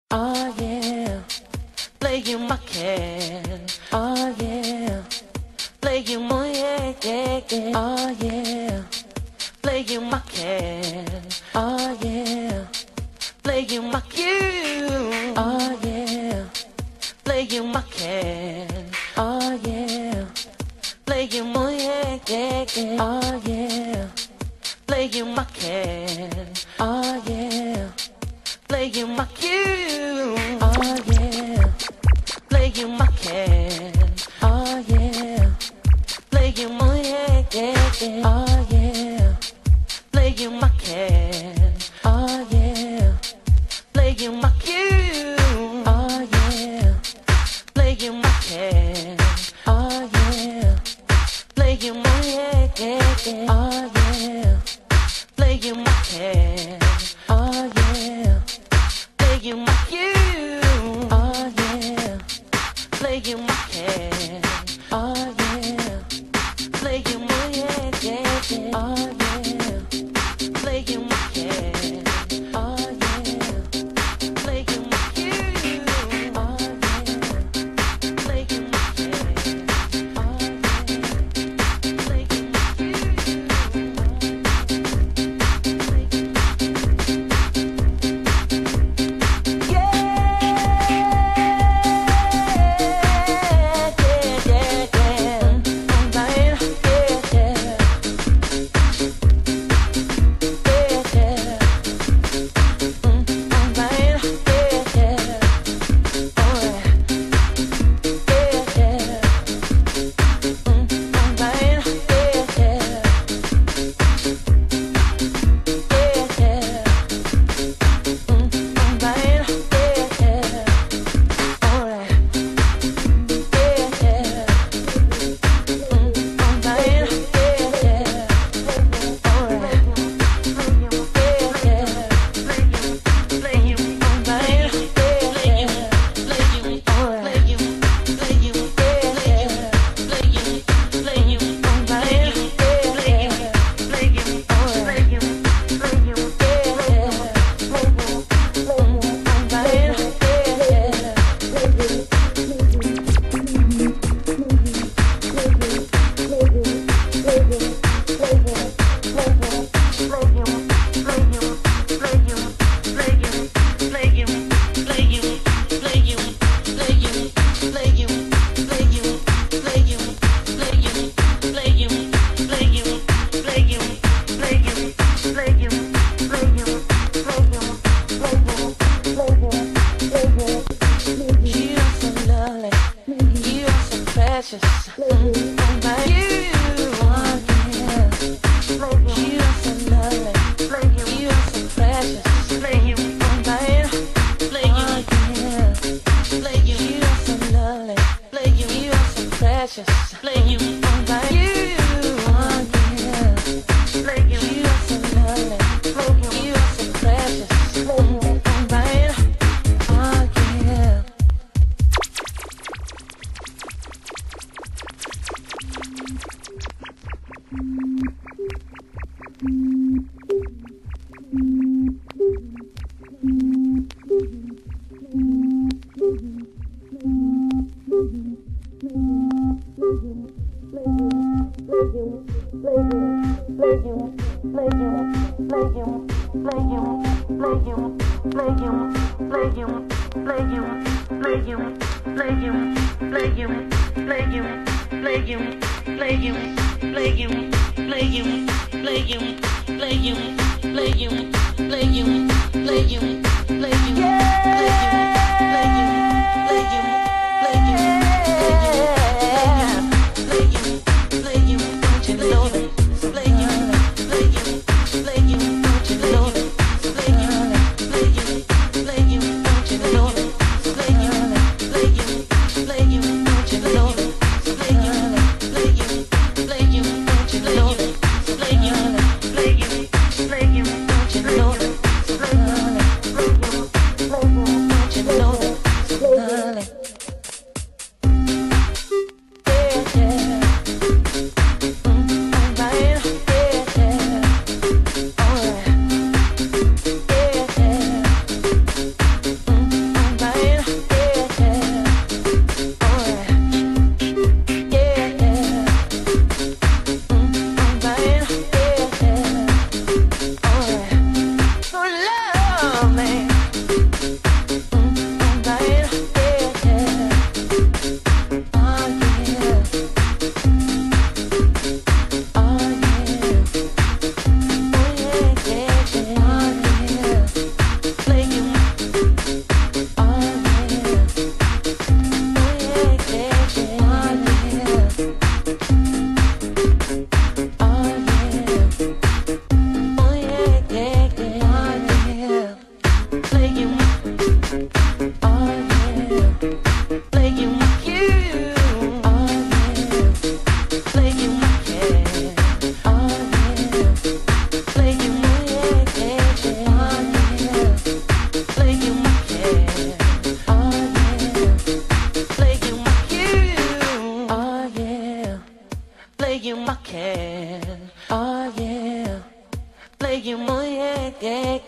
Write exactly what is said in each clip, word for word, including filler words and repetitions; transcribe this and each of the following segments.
Oh yeah, playing my can. Oh yeah, playing my yeah, yeah, yeah. Oh yeah, playing my can. Oh yeah, playing my cue. Oh yeah, playing my can. Oh yeah, playing my yeah, yeah, yeah. Oh yeah, playing my can. Oh yeah, playing my cue. Oh yeah, playing my can. Oh yeah, playing my yeah, yeah, yeah. Oh yeah, playing my can. Oh yeah, playing my cue. Oh yeah, playing my can. Oh yeah, playing my yeah, yeah, yeah. Oh yeah, playing my can. Oh yeah, playing my cue. Oh yeah, playing my can. Oh yeah, playing my yeah, yeah, yeah. Oh yeah, playing my can. Oh yeah, playing my cue. Oh yeah, playing my can. Oh yeah, playing my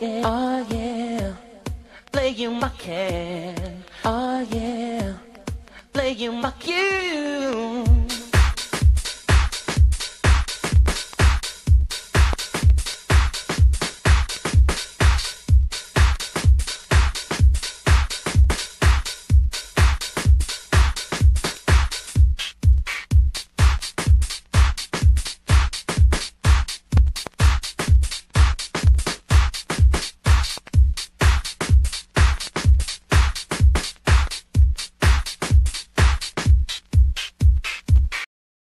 yeah, oh yeah, playing my can, oh yeah, playing my cue.